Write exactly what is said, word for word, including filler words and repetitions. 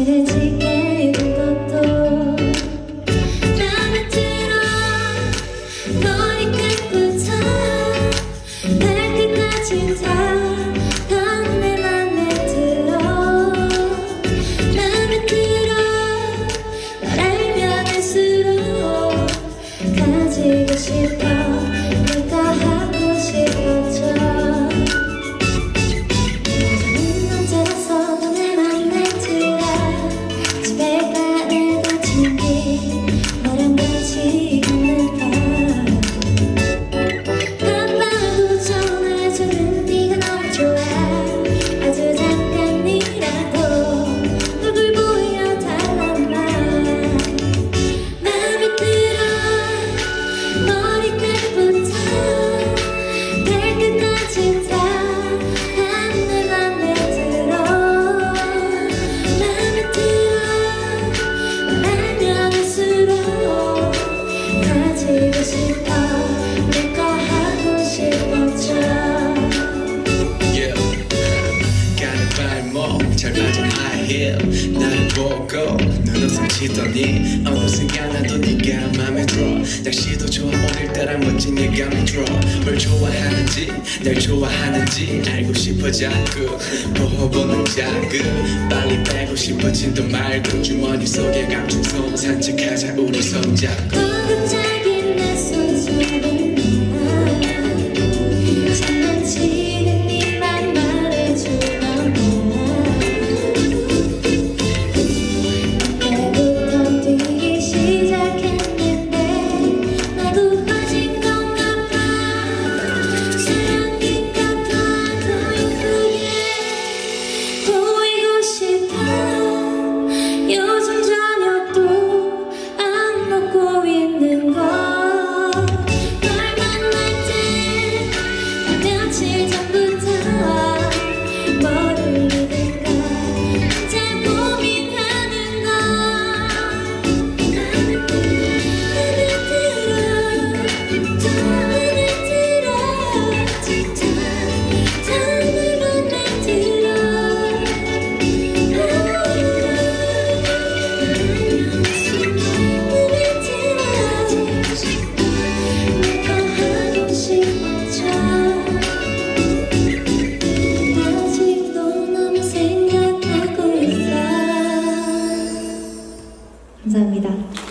친해지게 된 것도 맘에 들어. 머리끝부터 발끝까지 다 내 맘에 들어. 맘에 들어. 널 알면 할수록 가지고 싶어. 내가 하고 싶어져. 너는 남자라서 내 맘에 들어. 집에 가는 친기 너랑 같이 있는 밤 바빠도 전화해주는 네가 너무 좋아. 아주 잠깐이라도 얼굴 보여달란 말. 맘에 들어. 머리끝부터 발끝까지 다 내 맘에 들어. 맘에 들어. 말하면 할수록 가지고 싶어. 내 거 하고 싶어져. Yeah. 가는 발목 잘 맞은 high heel 나를 보고 눈웃음 치더니 어느 순간 나도 네가 맘에 들어. 날씨도 좋아 오늘따라 멋진 예감이 들어. 뭘 좋아하는지 날 좋아하는지 알고 싶어 자꾸 보호보는 자극. 빨리 빼고 싶어진도 말고 주머니 속에 감춘 손 산책하자 우리 손잡고. 고급적인 내 손잡은 나 장난치는 네만 말해주던 나 때부터 뛰기 시작했는데 나도 빠진 건가 봐. 사랑인가 봐. 더 이쁘게 보이고 싶어. 요즘 저녁도 안 먹고 있는 거. 널 만날 때 며칠 전부터 뭘 올리든가 혼자 고민하는 거. 맘에 들어. 더 맘에 들어. 진짜 더 내 맘에 들어. 감사합니다.